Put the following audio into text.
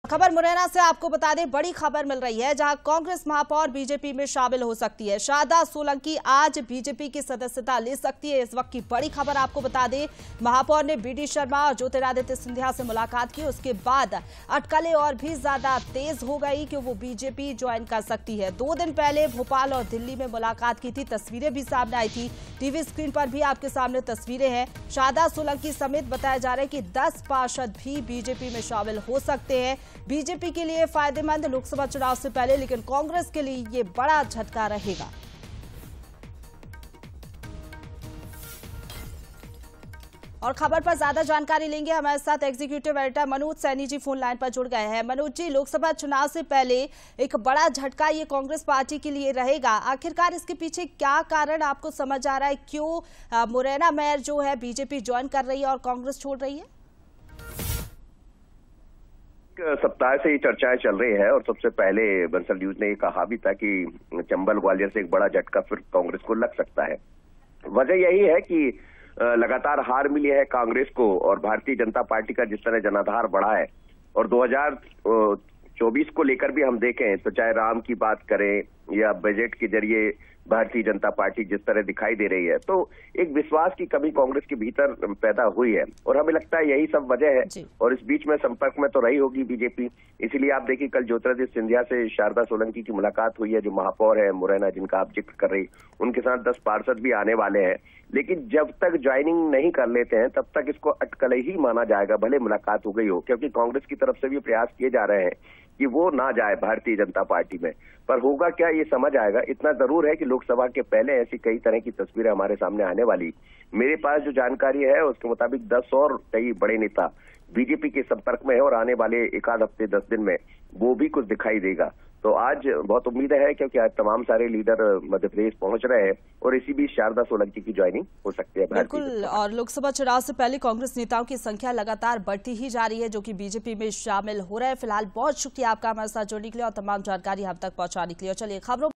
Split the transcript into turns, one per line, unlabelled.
खबर मुरैना से आपको बता दें, बड़ी खबर मिल रही है जहां कांग्रेस महापौर बीजेपी में शामिल हो सकती है। शारदा सोलंकी आज बीजेपी की सदस्यता ले सकती है। इस वक्त की बड़ी खबर आपको बता दें, महापौर ने बीडी शर्मा और ज्योतिरादित्य सिंधिया से मुलाकात की। उसके बाद अटकलें और भी ज्यादा तेज हो गई कि वो बीजेपी ज्वाइन कर सकती है। 2 दिन पहले भोपाल और दिल्ली में मुलाकात की थी, तस्वीरें भी सामने आई थी। टीवी स्क्रीन पर भी आपके सामने तस्वीरें हैं। शारदा सोलंकी समेत बताया जा रहा है कि 10 पार्षद भी बीजेपी में शामिल हो सकते हैं। बीजेपी के लिए फायदेमंद लोकसभा चुनाव से पहले, लेकिन कांग्रेस के लिए ये बड़ा झटका रहेगा। और खबर पर ज्यादा जानकारी लेंगे, हमारे साथ executive editor Manoj Saini ji phone line पर जुड़ गए हैं। मनोज जी, लोकसभा चुनाव से पहले एक बड़ा झटका ये कांग्रेस पार्टी के लिए रहेगा। आखिरकार इसके पीछे क्या कारण आपको समझ आ रहा है? क्यों मुरैना मेयर जो है बीजेपी ज्वाइन कर रही है और कांग्रेस छोड़ रही है?
सप्ताह से ये चर्चाएं चल रही है और सबसे पहले बंसल न्यूज ने ये कहा भी था कि चंबल ग्वालियर से एक बड़ा झटका फिर कांग्रेस को लग सकता है। वजह यही है कि लगातार हार मिली है कांग्रेस को और भारतीय जनता पार्टी का जिस तरह जनाधार बढ़ा है और 2024 को लेकर भी हम देखें तो चाहे राम की बात करें या बजट के जरिए भारतीय जनता पार्टी जिस तरह दिखाई दे रही है, तो एक विश्वास की कमी कांग्रेस के भीतर पैदा हुई है और हमें लगता है यही सब वजह है। और इस बीच में संपर्क में तो रही होगी बीजेपी, इसीलिए आप देखिए कल ज्योतिरादित्य सिंधिया से शारदा सोलंकी की मुलाकात हुई है, जो महापौर है मुरैना जिनका आप जिक्र कर रही, उनके साथ 10 पार्षद भी आने वाले हैं। लेकिन जब तक ज्वाइनिंग नहीं कर लेते हैं तब तक इसको अटकल ही माना जाएगा, भले मुलाकात हो गई हो, क्योंकि कांग्रेस की तरफ से भी प्रयास किए जा रहे हैं कि वो ना जाए भारतीय जनता पार्टी में। पर होगा क्या ये समझ आएगा। इतना जरूर है कि लोकसभा के पहले ऐसी कई तरह की तस्वीरें हमारे सामने आने वाली। मेरे पास जो जानकारी है उसके मुताबिक 10 और कई बड़े नेता बीजेपी के संपर्क में है और आने वाले एक आध हफ्ते 10 दिन में वो भी कुछ दिखाई देगा। तो आज बहुत उम्मीद है क्योंकि आज तमाम सारे लीडर मध्य प्रदेश पहुंच रहे हैं और इसी बीच शारदा सोलंकी की ज्वाइनिंग हो सकती है।
बिल्कुल, और लोकसभा चुनाव से पहले कांग्रेस नेताओं की संख्या लगातार बढ़ती ही जा रही है जो कि बीजेपी में शामिल हो रहे हैं। फिलहाल बहुत शुक्रिया आपका हमारे साथ जुड़ने के लिए और तमाम जानकारी हम तक पहुंचाने के लिए। चलिए खबरों